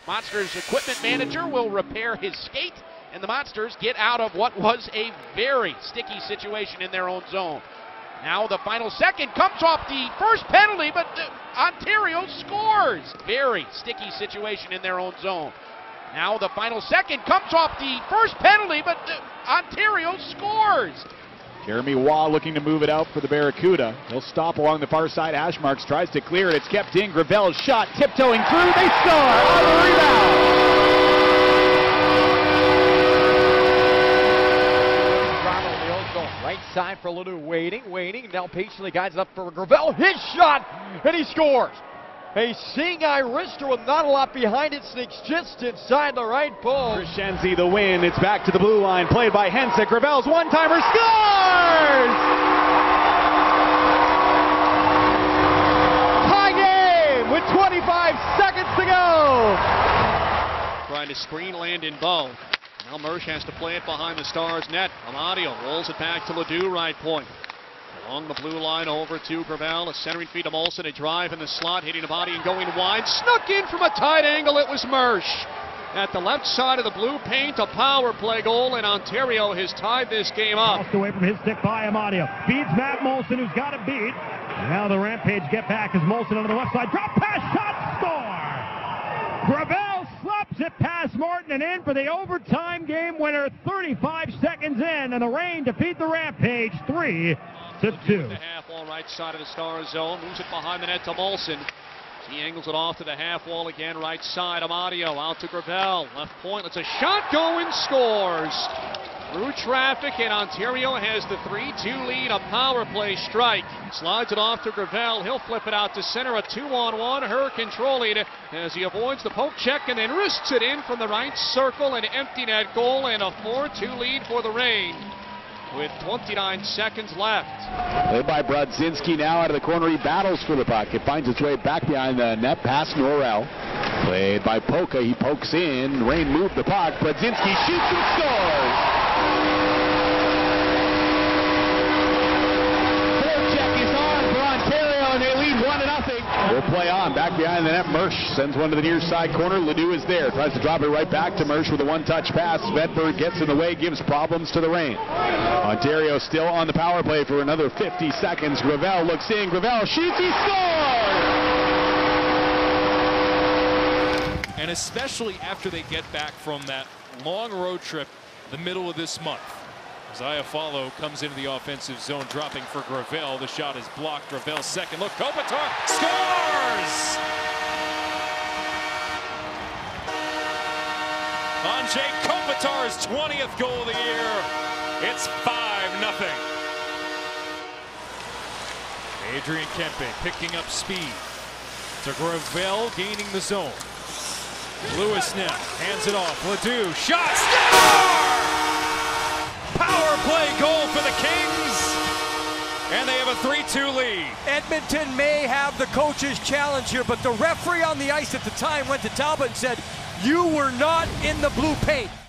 Monsters equipment manager will repair his skate, and the Monsters get out of what was a very sticky situation in their own zone. Now the final second comes off the first penalty, but Ontario scores. Very sticky situation in their own zone. Now the final second comes off the first penalty, but Ontario scores. Jeremy Waugh looking to move it out for the Barracuda. He'll stop along the far side. Ashmarks tries to clear it. It's kept in. Gravel's shot tiptoeing through. They score on the rebound. Right side for Ledoux, waiting, now patiently guides it up for Gravel, his shot, and he scores! A seeing eye wrister with not a lot behind it, sneaks just inside the right post. Crescenzi the win, it's back to the blue line, played by Hensick. Gravel's one-timer scores! Tie game with 25 seconds to go! Trying to screen Landon Bowe. Now Mersch has to play it behind the Stars net. Amadio rolls it back to Ledoux, right point. Along the blue line over to Gravel. A centering feed to Molson. A drive in the slot, hitting the body and going wide. Snuck in from a tight angle. It was Mersch. At the left side of the blue paint, a power play goal, and Ontario has tied this game up. Lost away from his stick by Amadio. Feeds Matt Molson, who's got a beat. Now the Rampage get back as Molson on the left side. Drop pass, shot, score! Gravel slaps it past Morton and in for the overtime game winner 35 seconds in, and the Reign defeat the Rampage 3-2. The half wall right side of the Stars zone, moves it behind the net to Molson. He angles it off to the half wall again, right side. Amadio out to Gravel, left point, lets a shot go and scores. Through traffic, and Ontario has the 3-2 lead, a power play strike. Slides it off to Gravel, he'll flip it out to center, a 2-on-1, her controlling as he avoids the poke check and then wrists it in from the right circle, an empty net goal, and a 4-2 lead for the Reign with 29 seconds left. Played by Brodzinski now out of the corner, he battles for the puck. It finds its way back behind the net, past Norrell. Played by Polka, he pokes in, Reign moved the puck, Brodzinski shoots and scores! We'll play on. Back behind the net, Mersch sends one to the near side corner. Ledoux is there. Tries to drop it right back to Mersch with a one-touch pass. Svedberg gets in the way, gives problems to the Reign. Ontario still on the power play for another 50 seconds. Gravel looks in. Gravel shoots. He scores! And especially after they get back from that long road trip the middle of this month. Iafallo comes into the offensive zone, dropping for Gravel. The shot is blocked. Gravel's second look. Kopitar scores! Andrzej Kopitar's 20th goal of the year. It's 5-0. Adrian Kempe picking up speed. To Gravel, gaining the zone. Lewis now hands it off. Ledoux, shot, score! Power play goal for the Kings, and they have a 3-2 lead. Edmonton may have the coach's challenge here, but the referee on the ice at the time went to Talbot and said, "You were not in the blue paint."